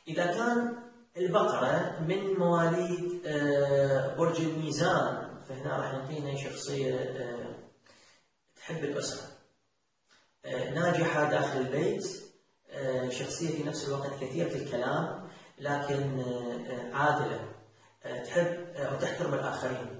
إذا كان البقرة من مواليد برج الميزان، فهنا راح يعطينا شخصية تحب الأسرة، ناجحة داخل البيت، شخصية في نفس الوقت كثيرة الكلام، لكن عادلة، تحب وتحترم الآخرين.